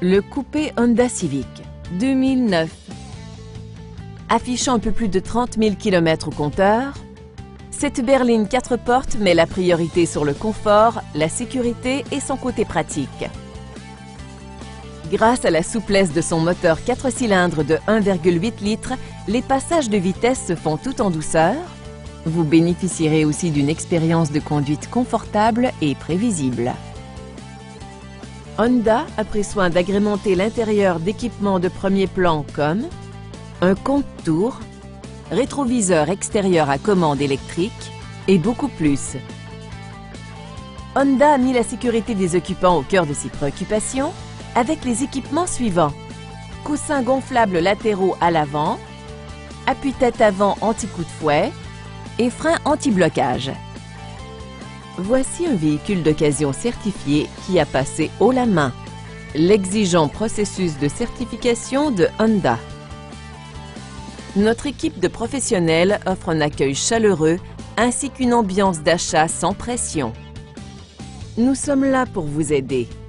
Le coupé Honda Civic 2009. Affichant un peu plus de 30 000 km au compteur, cette berline 4 portes met la priorité sur le confort, la sécurité et son côté pratique. Grâce à la souplesse de son moteur 4 cylindres de 1,8 litres, les passages de vitesse se font tout en douceur. Vous bénéficierez aussi d'une expérience de conduite confortable et prévisible. Honda a pris soin d'agrémenter l'intérieur d'équipements de premier plan comme un compte-tours, rétroviseur extérieur à commande électrique et beaucoup plus. Honda a mis la sécurité des occupants au cœur de ses préoccupations avec les équipements suivants: coussins gonflables latéraux à l'avant, appuie-tête avant anti-coup de fouet et frein anti-blocage. Voici un véhicule d'occasion certifié qui a passé haut la main l'exigeant processus de certification de Honda. Notre équipe de professionnels offre un accueil chaleureux ainsi qu'une ambiance d'achat sans pression. Nous sommes là pour vous aider.